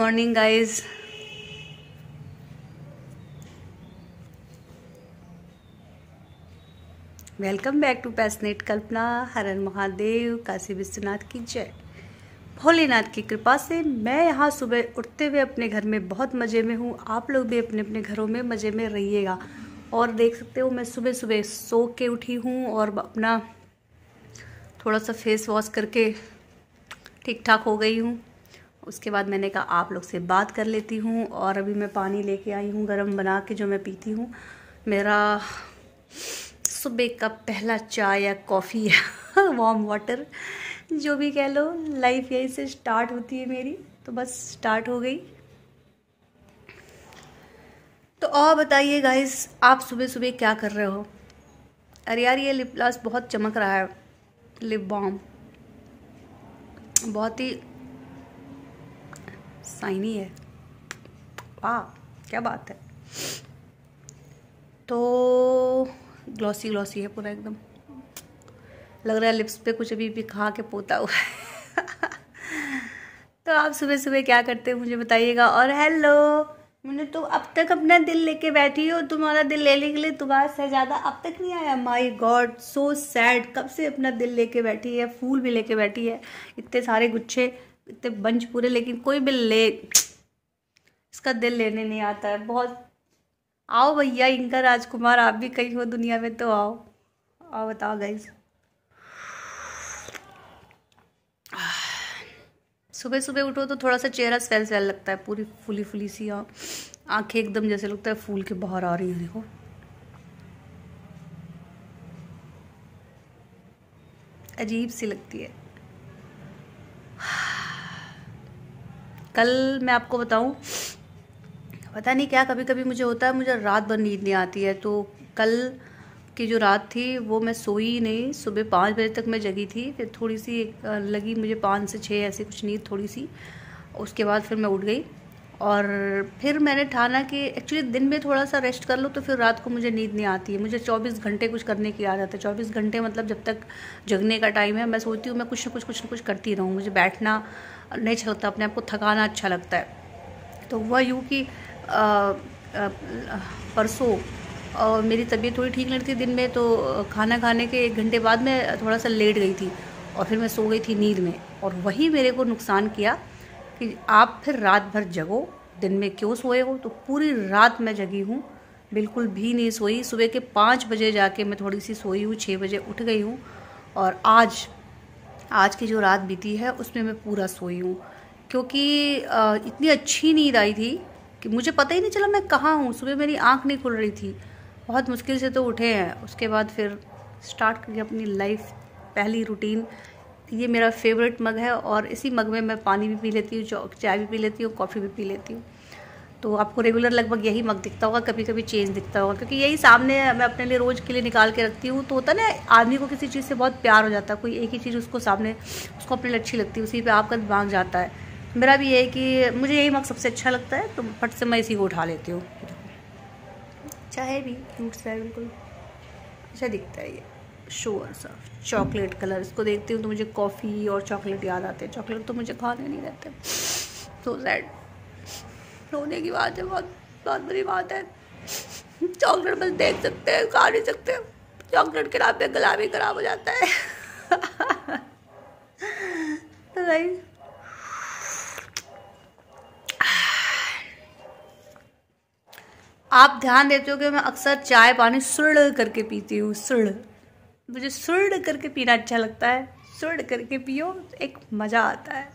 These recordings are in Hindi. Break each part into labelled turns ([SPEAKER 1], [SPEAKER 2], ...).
[SPEAKER 1] Morning guys. Welcome back to passionate Kalpana. हर हर महादेव, काशी विश्वनाथ की जय। भोलेनाथ की कृपा से मैं यहाँ सुबह उठते हुए अपने घर में बहुत मज़े में हूँ। आप लोग भी अपने अपने घरों में मज़े में रहिएगा। और देख सकते हो मैं सुबह सुबह सो के उठी हूँ और अपना थोड़ा सा फेस वॉश करके ठीक ठाक हो गई हूँ। उसके बाद मैंने कहा आप लोग से बात कर लेती हूँ। और अभी मैं पानी लेके आई हूँ गरम बना के, जो मैं पीती हूँ। मेरा सुबह का पहला चाय या कॉफ़ी या वार्म वाटर, जो भी कह लो, लाइफ यहीं से स्टार्ट होती है मेरी। तो बस स्टार्ट हो गई। तो और बताइए गाइस, आप सुबह सुबह क्या कर रहे हो? अरे यार, ये लिप ग्लॉस बहुत चमक रहा है। लिप बाम बहुत ही शाइनी है। वाह, क्या बात है। तो ग्लॉसी ग्लॉसी है पूरा एकदम। लग रहा है लिप्स पे कुछ अभी भी खा के पोता हुआ है। तो आप सुबह सुबह क्या करते हो मुझे बताइएगा। और हेलो, मैंने तो अब तक अपना दिल लेके बैठी हो, तुम्हारा दिल लेने के लिए तुम्हारा शहजादा अब तक नहीं आया। My god, so sad. कब से अपना दिल लेके बैठी है, फूल भी लेके बैठी है, इतने सारे गुच्छे, इतने बंच पूरे, लेकिन कोई भी ले इसका दिल लेने नहीं आता है। बहुत आओ भैया इनका राजकुमार, आप भी कहीं हो दुनिया में तो आओ आओ, बताओ गाइस। सुबह सुबह उठो तो थोड़ा सा चेहरा स्वेल स्वेल लगता है, पूरी फुली फुली सी आंखें एकदम जैसे लगता है फूल के बाहर आ रही है। देखो अजीब सी लगती है। कल मैं आपको बताऊं, पता नहीं क्या कभी कभी मुझे होता है, मुझे रात भर नींद नहीं आती है। तो कल की जो रात थी वो मैं सोई नहीं। सुबह 5 बजे तक मैं जगी थी, फिर थोड़ी सी लगी मुझे 5 से 6 ऐसी कुछ नींद थोड़ी सी। उसके बाद फिर मैं उठ गई और फिर मैंने ठाना कि एक्चुअली दिन में थोड़ा सा रेस्ट कर लो तो फिर रात को मुझे नींद नहीं आती है। मुझे 24 घंटे कुछ करने की आदत है। 24 घंटे मतलब जब तक जगने का टाइम है मैं सोचती हूँ मैं कुछ ना कुछ करती रहूँ। मुझे बैठना नहीं अच्छा लगता, अपने आप को थकाना अच्छा लगता है। तो वह यूँ कि परसों और मेरी तबीयत थोड़ी ठीक नहीं थी दिन में, तो खाना खाने के 1 घंटे बाद मैं थोड़ा सा लेट गई थी और फिर मैं सो गई थी नींद में। और वही मेरे को नुकसान किया कि आप फिर रात भर जगो, दिन में क्यों सोए हो। तो पूरी रात मैं जगी हूँ, बिल्कुल भी नहीं सोई। सुबह के 5 बजे जाके मैं थोड़ी सी सोई हूँ, 6 बजे उठ गई हूँ। और आज की जो रात बीती है उसमें मैं पूरा सोई हूँ, क्योंकि इतनी अच्छी नींद आई थी कि मुझे पता ही नहीं चला मैं कहाँ हूँ। सुबह मेरी आँख नहीं खुल रही थी, बहुत मुश्किल से तो उठे हैं। उसके बाद फिर स्टार्ट करके अपनी लाइफ, पहली रूटीन। ये मेरा फेवरेट मग है और इसी मग में मैं पानी भी पी लेती हूँ, चाय भी पी लेती हूँ, कॉफ़ी भी पी लेती हूँ। तो आपको रेगुलर लगभग यही मग दिखता होगा, कभी कभी चेंज दिखता होगा, क्योंकि यही सामने मैं अपने लिए रोज़ के लिए निकाल के रखती हूँ। तो होता ना, आदमी को किसी चीज़ से बहुत प्यार हो जाता है, कोई एक ही चीज़ उसको सामने उसको अपने लिए अच्छी लगती है, उसी पे आपका दिमाग जाता है। मेरा भी ये है कि मुझे यही मग सबसे अच्छा लगता है, तो फट से मैं इसी को उठा लेती हूँ। चाहे भी क्यूट सा है, बिल्कुल अच्छा दिखता है ये, शोर सा चॉकलेट कलर। इसको देखती हूँ तो मुझे कॉफ़ी और चॉकलेट याद आते हैं। चॉकलेट तो मुझे खाने नहीं रहते। सो सैड, रोने की बात है, बहुत बहुत बुरी बात है। चॉकलेट बस देख सकते हैं, खा नहीं सकते। चॉकलेट के नाम पे गला भी खराब हो जाता है। तो गाइस, आप ध्यान देते हो कि मैं अक्सर चाय पानी सुड़ करके पीती हूँ। सुड़, मुझे सुड़ करके पीना अच्छा लगता है। सुड़ करके पियो, एक मज़ा आता है।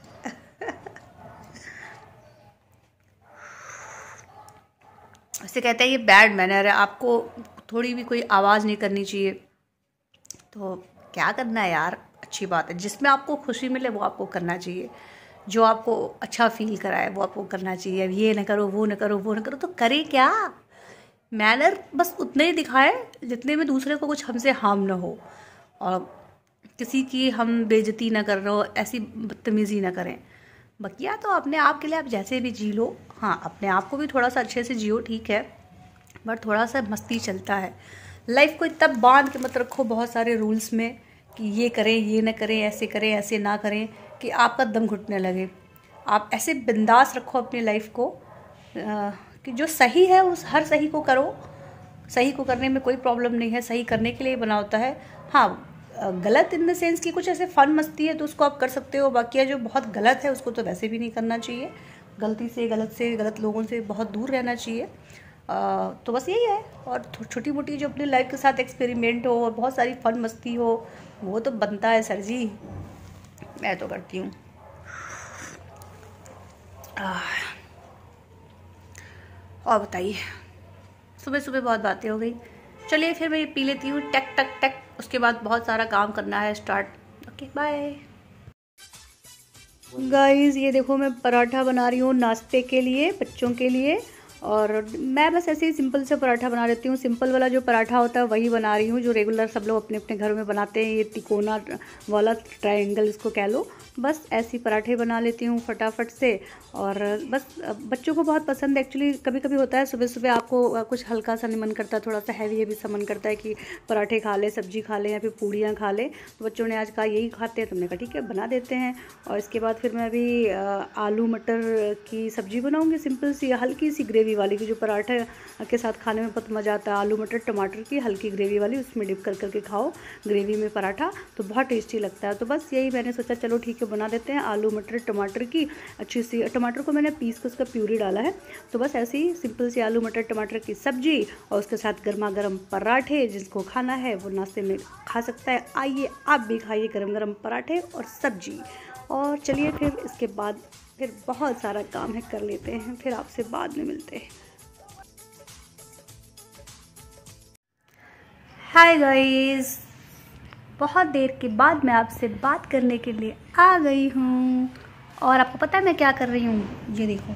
[SPEAKER 1] ऐसे कहते हैं ये बैड मैनर है, आपको थोड़ी भी कोई आवाज़ नहीं करनी चाहिए। तो क्या करना है यार, अच्छी बात है। जिसमें आपको खुशी मिले वो आपको करना चाहिए, जो आपको अच्छा फील कराए वो आपको करना चाहिए। अब ये ना करो, वो ना करो, वो ना करो, तो करे क्या? मैनर बस उतने ही दिखाए जितने में दूसरे को कुछ हमसे हार्म ना हो, और किसी की हम बेइज्जती ना कर रहे हो, ऐसी बदतमीज़ी ना करें। बकिया तो अपने आप के लिए आप जैसे भी जी लो। हाँ, अपने आप को भी थोड़ा सा अच्छे से जियो, ठीक है, बट थोड़ा सा मस्ती चलता है। लाइफ को इतना बांध के मत रखो बहुत सारे रूल्स में कि ये करें, ये ना करें, ऐसे करें, ऐसे ना करें, कि आपका दम घुटने लगे। आप ऐसे बिंदास रखो अपनी लाइफ को कि जो सही है उस हर सही को करो। सही को करने में कोई प्रॉब्लम नहीं है, सही करने के लिए बना होता है। हाँ, गलत इन द सेंस कि कुछ ऐसे फन मस्ती है तो उसको आप कर सकते हो, बाकी जो बहुत गलत है उसको तो वैसे भी नहीं करना चाहिए। गलती से गलत लोगों से बहुत दूर रहना चाहिए। तो बस यही है। और छोटी मोटी जो अपनी लाइफ के साथ एक्सपेरिमेंट हो और बहुत सारी फन मस्ती हो वो तो बनता है सर जी, मैं तो करती हूँ। और बताइए, सुबह सुबह बहुत बातें हो गई। चलिए फिर मैं ये पी लेती हूँ, टक टक टक। उसके बाद बहुत सारा काम करना है स्टार्ट। Okay bye guys. ये देखो मैं पराठा बना रही हूँ नाश्ते के लिए, बच्चों के लिए। और मैं बस ऐसे ही सिंपल से पराठा बना लेती हूँ। सिंपल वाला जो पराठा होता है वही बना रही हूँ जो रेगुलर सब लोग अपने अपने घरों में बनाते हैं। ये तिकोना वाला, ट्रायंगल इसको कह लो। बस ऐसी पराठे बना लेती हूँ फटाफट से। और बस बच्चों को बहुत पसंद है एक्चुअली। कभी कभी होता है सुबह सुबह आपको कुछ हल्का सा नहीं मन करता, थोड़ा सा हैवी सा मन करता है कि पराठे खा ले, सब्जी खा ले या फिर पूड़ियाँ खा ले। तो बच्चों ने आज कहा यही खाते हैं, तो हमने कहा ठीक है बना देते हैं। और इसके बाद फिर मैं अभी आलू मटर की सब्ज़ी बनाऊँगी, सिंपल सी हल्की सी ग्रेवी वाली की, जो पराठे के साथ खाने में बहुत मज़ा आता है। आलू मटर टमाटर की हल्की ग्रेवी वाली, उसमें डिप कर करके खाओ ग्रेवी में पराठा, तो बहुत टेस्टी लगता है। तो बस यही मैंने सोचा चलो ठीक है बना देते हैं। आलू मटर टमाटर की अच्छी सी, टमाटर को मैंने पीस के उसका प्यूरी डाला है। तो बस ऐसे ही सिंपल सी आलू मटर टमाटर की सब्जी और उसके साथ गर्मा गर्म पराठे। जिसको खाना है वो नाश्ते में खा सकता है। आइए आप भी खाइए गर्म गर्म पराठे और सब्जी। और चलिए फिर इसके बाद फिर बहुत सारा काम है, कर लेते हैं, फिर आपसे बाद में मिलते हैं। हाय गाइस, बहुत देर के बाद मैं आपसे बात करने के लिए आ गई हूँ। और आपको पता है मैं क्या कर रही हूँ? ये देखो,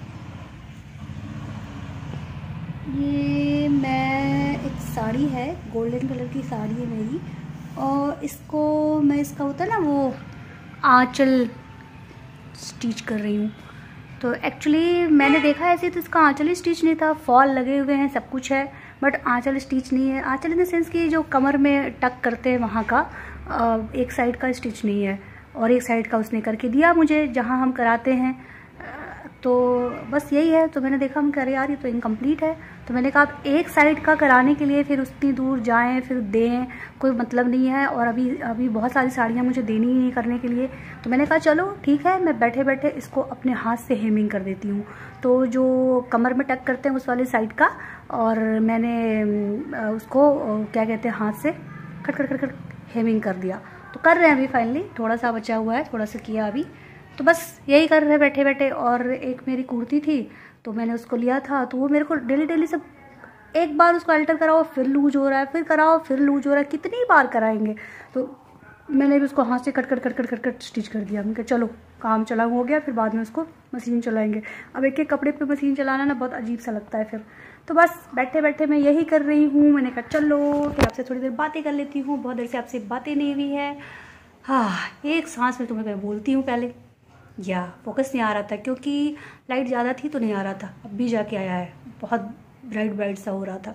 [SPEAKER 1] ये मैं एक साड़ी है, गोल्डन कलर की साड़ी है मेरी। और इसको मैं, इसका होता है ना वो आंचल, स्टिच कर रही हूँ। तो एक्चुअली मैंने देखा ऐसे तो इसका आंचल ही स्टिच नहीं था। फॉल लगे हुए हैं, सब कुछ है, बट आंचल स्टिच नहीं है। आंचल इन द सेंस कि जो कमर में टक करते हैं वहाँ का एक साइड का स्टिच नहीं है, और एक साइड का उसने करके दिया मुझे जहाँ हम कराते हैं। तो बस यही है। तो मैंने देखा, हम कह रहे यार ये तो इनकम्प्लीट है। तो मैंने कहा आप एक साइड का कराने के लिए फिर उतनी दूर जाएं फिर दें, कोई मतलब नहीं है। और अभी बहुत सारी साड़ियाँ मुझे देनी ही नहीं करने के लिए। तो मैंने कहा चलो ठीक है, मैं बैठे बैठे इसको अपने हाथ से हेमिंग कर देती हूँ। तो जो कमर में टक करते हैं उस वाली साइड का, और मैंने उसको क्या कहते हैं हाथ से cut cut cut cut hemming कर दिया। तो कर रहे हैं अभी फाइनली, थोड़ा सा बचा हुआ है, थोड़ा सा किया अभी। तो बस यही कर रहे हैं बैठे बैठे। और एक मेरी कुर्ती थी तो मैंने उसको लिया था, तो वो मेरे को डेली डेली सब, एक बार उसको अल्टर कराओ फिर लूज हो रहा है, फिर कराओ फिर लूज हो रहा है, कितनी बार कराएंगे। तो मैंने भी उसको हाथ से cut cut cut cut cut cut stitch कर दिया। मैंने कहा चलो काम चला हो गया, फिर बाद में उसको मशीन चलाएंगे। अब एक एक कपड़े पे मशीन चलाना ना बहुत अजीब सा लगता है फिर। तो बस बैठे बैठे मैं यही कर रही हूँ। मैंने कहा चलो फिर आपसे थोड़ी देर बातें कर लेती हूँ, बहुत देर से आपसे बातें नहीं हुई है। हाँ, एक सांस में तुम्हें मैं बोलती हूँ पहले। या फोकस नहीं आ रहा था क्योंकि लाइट ज़्यादा थी तो नहीं आ रहा था, अब भी जाके आया है, बहुत ब्राइट ब्राइट सा हो रहा था।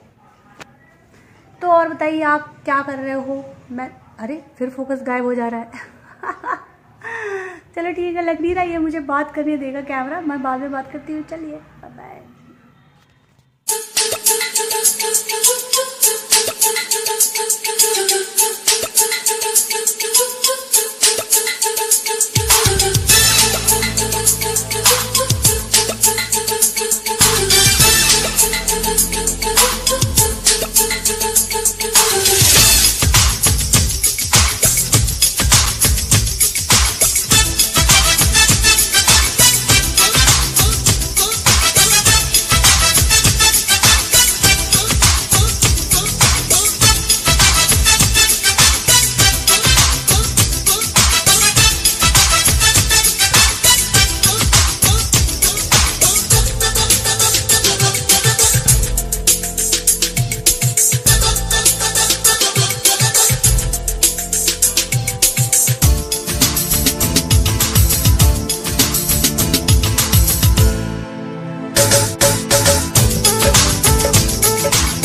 [SPEAKER 1] तो और बताइए आप क्या कर रहे हो? मैं, अरे फिर फोकस गायब हो जा रहा है। चलो ठीक है, लग नहीं रहा है मुझे बात करने देगा कैमरा, मैं बाद में बात करती हूँ। चलिए बाय बाय।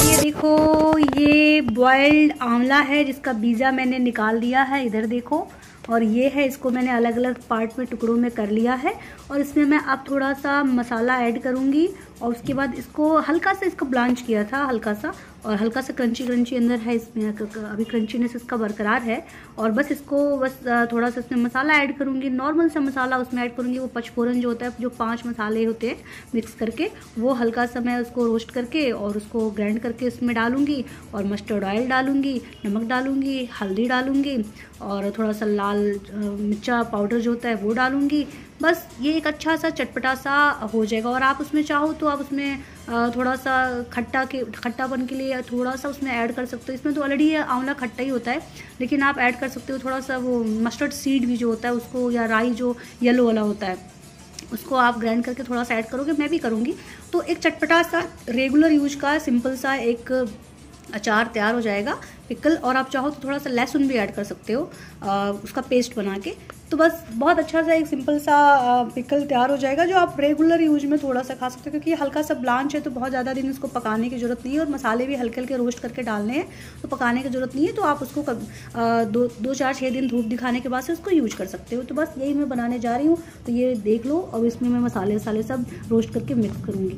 [SPEAKER 1] बॉइल्ड आंवला है जिसका बीजा मैंने निकाल दिया है, इधर देखो। और ये है, इसको मैंने अलग अलग पार्ट में टुकड़ों में कर लिया है। और इसमें मैं अब थोड़ा सा मसाला ऐड करूँगी और उसके बाद इसको हल्का सा इसको ब्लांच किया था हल्का सा, और हल्का सा क्रंची क्रंची अंदर है इसमें, अभी क्रंचीनेस इसका बरकरार है। और बस इसको बस थोड़ा सा इसमें मसाला ऐड करूँगी, नॉर्मल सा मसाला उसमें ऐड करूँगी। वो पचफोरन जो होता है, जो 5 मसाले होते हैं मिक्स करके, वो हल्का सा मैं उसको रोस्ट करके और उसको ग्राइंड करके इसमें डालूँगी। और मस्टर्ड ऑयल डालूँगी, नमक डालूँगी, हल्दी डालूँगी और थोड़ा सा लाल मिर्चा पाउडर जो होता है वो डालूँगी। बस ये एक अच्छा सा चटपटा सा हो जाएगा। और आप उसमें चाहो तो आप उसमें थोड़ा सा खट्टापन के लिए थोड़ा सा उसमें ऐड कर सकते हो। इसमें तो ऑलरेडी आंवला खट्टा ही होता है, लेकिन आप ऐड कर सकते हो थोड़ा सा वो मस्टर्ड सीड भी जो होता है उसको, या राई जो येलो वाला होता है उसको आप ग्राइंड करके थोड़ा सा ऐड करोगे, मैं भी करूँगी। तो एक चटपटा सा रेगुलर यूज का सिंपल सा एक अचार तैयार हो जाएगा, पिकल। और आप चाहो तो थोड़ा सा लहसुन भी ऐड कर सकते हो उसका पेस्ट बना के। तो बस बहुत अच्छा सा एक सिंपल सा पिकल तैयार हो जाएगा, जो आप रेगुलर यूज में थोड़ा सा खा सकते हो, क्योंकि ये हल्का सा ब्लांच है तो बहुत ज़्यादा दिन इसको पकाने की ज़रूरत नहीं है। और मसाले भी हल्के हल्के रोस्ट करके डालने हैं, तो पकाने की ज़रूरत नहीं है। तो आप उसको 2-4-6 दिन धूप दिखाने के बाद से उसको यूज कर सकते हो। तो बस यही मैं बनाने जा रही हूँ, तो ये देख लो। और इसमें मैं मसाले वसाले सब रोस्ट करके मिक्स करूँगी।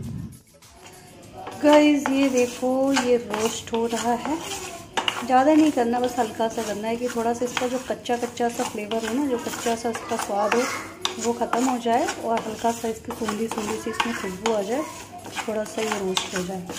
[SPEAKER 1] गाइस ये देखो, ये रोस्ट हो रहा है। ज़्यादा नहीं करना, बस हल्का सा करना है कि थोड़ा सा इसका जो कच्चा कच्चा सा फ्लेवर है ना, जो कच्चा सा इसका स्वाद हो वो ख़त्म हो जाए और हल्का सा इसकी सूंधी सूंधी सी इसमें खुशबू आ जाए, थोड़ा सा ये रोस्ट हो जाए।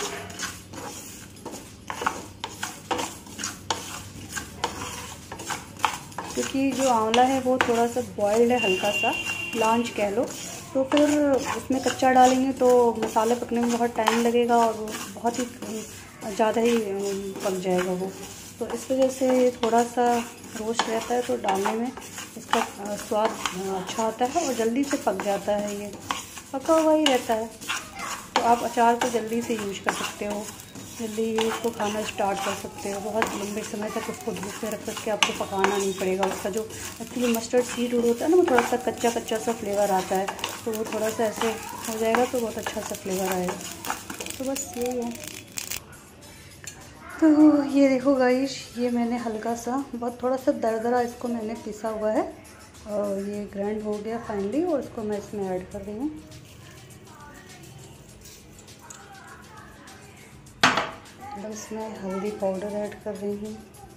[SPEAKER 1] क्योंकि जो आंवला है वो थोड़ा सा बॉइल्ड है, हल्का सा ब्लांच कह लो, तो फिर उसमें कच्चा डालेंगे तो मसाले पकने में बहुत टाइम लगेगा और वो बहुत ही ज़्यादा ही पक जाएगा वो। तो इस वजह से थोड़ा सा रोस्ट रहता है तो डालने में इसका स्वाद अच्छा आता है और जल्दी से पक जाता है। ये पका हुआ ही रहता है, तो आप अचार को जल्दी से यूज कर सकते हो, जल्दी उसको खाना स्टार्ट कर सकते हो। बहुत लंबे समय तक उसको धूप में रख के आपको पकाना नहीं पड़ेगा। उसका जो एक्चुअली मस्टर्ड सीड होता है ना, वो थोड़ा सा कच्चा कच्चा सा फ्लेवर आता है, तो वो थोड़ा सा ऐसे हो जाएगा तो बहुत अच्छा सा फ्लेवर आएगा। तो बस यही है। तो ये देखो गाइस, ये मैंने हल्का सा बहुत थोड़ा सा दरदरा इसको मैंने पिसा हुआ है और ये ग्राइंड हो गया फाइनली। और इसको मैं इसमें ऐड कर रही हूँ। बस मैं हल्दी पाउडर ऐड कर रही हूँ,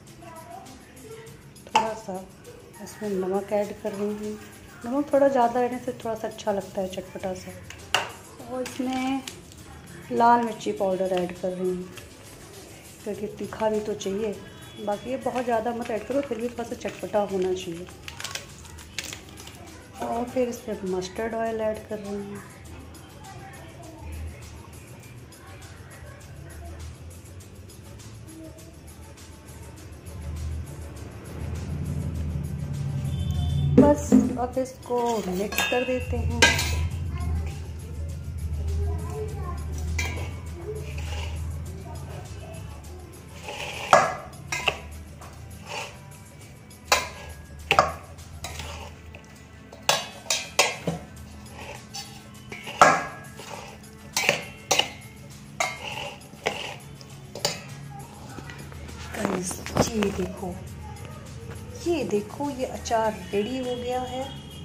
[SPEAKER 1] थोड़ा सा इसमें नमक ऐड कर रही हूँ। नमक थोड़ा ज़्यादा ऐड से थोड़ा सा अच्छा लगता है, चटपटा सा। और इसमें लाल मिर्ची पाउडर ऐड कर रही हूँ, क्योंकि तीखा भी तो चाहिए। बाकी ये बहुत ज़्यादा मत ऐड करो, फिर भी थोड़ा सा चटपटा होना चाहिए। और फिर इसमें मस्टर्ड ऑयल ऐड कर रही हूँ। बस अब इसको मिक्स कर देते हैं। ये देखो ये अचार रेडी हो गया है।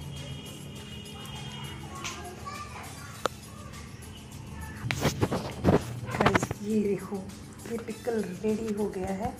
[SPEAKER 1] ये देखो ये पिकल रेडी हो गया है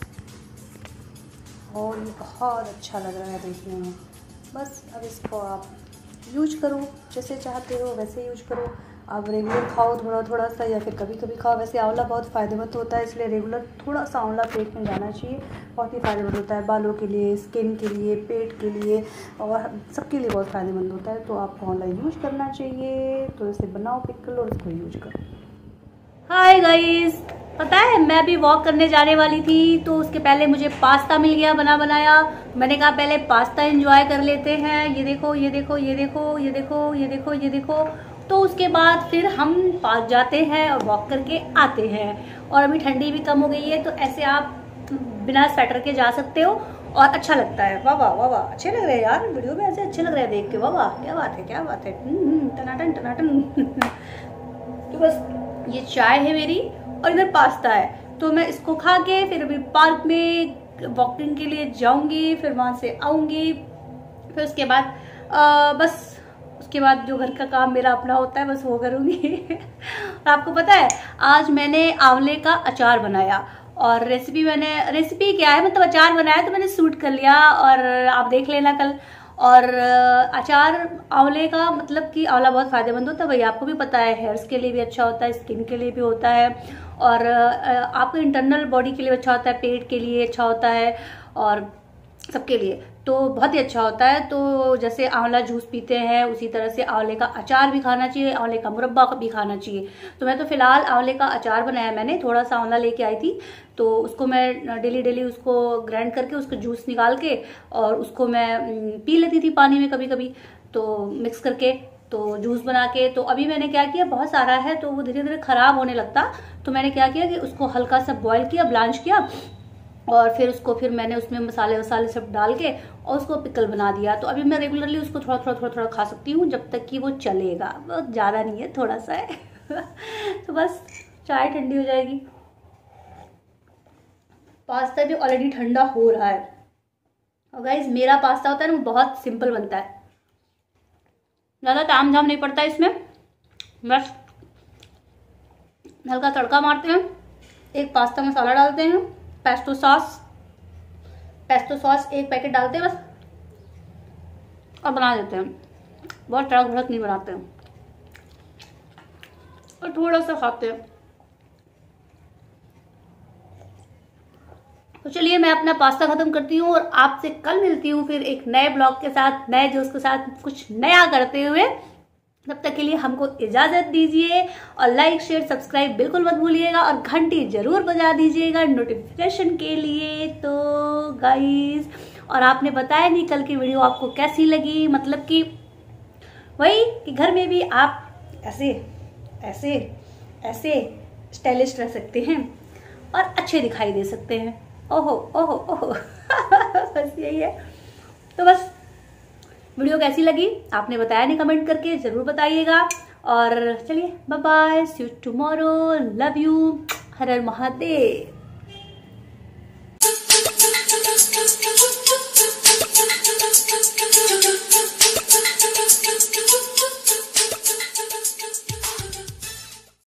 [SPEAKER 1] और ये बहुत अच्छा लग रहा है देखने में। बस अब इसको आप यूज करो, जैसे चाहते हो वैसे यूज करो। आप रेगुलर खाओ थोड़ा थोड़ा सा, या फिर कभी कभी खाओ। वैसे आंवला बहुत फ़ायदेमंद होता है, इसलिए रेगुलर थोड़ा सा आंवला पेट में जाना चाहिए। बहुत ही फ़ायदेमंद होता है, बालों के लिए, स्किन के लिए, पेट के लिए, और सबके लिए बहुत फ़ायदेमंद होता है। तो आपको आंवला यूज करना चाहिए। तो इसे बनाओ पिकल और इसको यूज करो। हाय गाइस, पता है मैं भी वॉक करने जाने वाली थी, तो उसके पहले मुझे पास्ता मिल गया बना बनाया। मैंने कहा पहले पास्ता एंजॉय कर लेते हैं। ये देखो ये देखो ये देखो ये देखो ये देखो ये देखो। तो उसके बाद फिर हम पार्क जाते हैं और वॉक करके आते हैं। और अभी ठंडी भी कम हो गई है, तो ऐसे आप बिना स्वेटर के जा सकते हो और अच्छा लगता है। वाह वाह वाह वाह, अच्छे लग रहे हैं यार, वीडियो में ऐसे अच्छे लग रहे हैं देख के। वाह वाह, क्या बात है क्या बात है, टनाटन टनाटन। तो बस ये चाय है मेरी और इधर पास्ता है, तो मैं इसको खा के फिर अभी पार्क में वॉकिंग के लिए जाऊंगी, फिर वहां से आऊंगी। फिर उसके बाद बस उसके बाद जो घर का काम मेरा अपना होता है बस वो करूँगी। और आपको पता है आज मैंने आंवले का अचार बनाया, और रेसिपी क्या है, मतलब अचार बनाया तो मैंने शूट कर लिया और आप देख लेना कल। और अचार आंवले का, मतलब कि आंवला बहुत फायदेमंद होता है, वही आपको भी पता है, हेयर्स के लिए भी अच्छा होता है, स्किन के लिए भी होता है, और आपको इंटरनल बॉडी के लिए अच्छा होता है, पेट के लिए अच्छा होता है, और सबके लिए तो बहुत ही अच्छा होता है। तो जैसे आंवला जूस पीते हैं उसी तरह से आंवले का अचार भी खाना चाहिए, आंवले का मुरब्बा भी खाना चाहिए। तो मैं तो फिलहाल आंवले का अचार बनाया, मैंने थोड़ा सा आंवला लेके आई थी, तो उसको मैं डेली उसको ग्राइंड करके उसको जूस निकाल के और उसको मैं पी लेती थी पानी में कभी कभी, तो मिक्स करके तो जूस बना के। तो अभी मैंने क्या किया, बहुत सारा है तो वो धीरे धीरे खराब होने लगता, तो मैंने क्या किया कि उसको हल्का सा बॉयल किया, ब्लांच किया, और फिर मैंने उसमें मसाले वसाले सब डाल के और उसको पिकल बना दिया। तो अभी मैं रेगुलरली उसको थोड़ा खा सकती हूँ जब तक कि वो चलेगा, बहुत ज़्यादा नहीं है, थोड़ा सा है। तो बस चाय ठंडी हो जाएगी, पास्ता भी ऑलरेडी ठंडा हो रहा है। और गाइस मेरा पास्ता होता है ना, वो बहुत सिंपल बनता है, ज़्यादा ताम झाम नहीं पड़ता है इसमें, बस हल्का तड़का मारते हैं, एक पास्ता मसाला डालते हैं, पेस्टो सॉस एक पैकेट डालते हैं बस, और बना देते हैं। बहुत तड़क भड़क नहीं बनाते हैं, और थोड़ा सा खाते हैं। तो चलिए मैं अपना पास्ता खत्म करती हूँ और आपसे कल मिलती हूँ फिर एक नए ब्लॉग के साथ, नए जोश के साथ, कुछ नया करते हुए। तब तक के लिए हमको इजाजत दीजिए, और लाइक शेयर सब्सक्राइब बिल्कुल मत भूलिएगा, और घंटी जरूर बजा दीजिएगा नोटिफिकेशन के लिए। तो गाइस, और आपने बताया नहीं कल की वीडियो आपको कैसी लगी, मतलब कि वही कि घर में भी आप ऐसे ऐसे ऐसे स्टाइलिश रह सकते हैं और अच्छे दिखाई दे सकते हैं। ओहो ओहो ओहो। बस यही है। तो बस वीडियो कैसी लगी आपने बताया नहीं, कमेंट करके जरूर बताइएगा। और चलिए bye bye, see you tomorrow, love you, हर हर महादेव।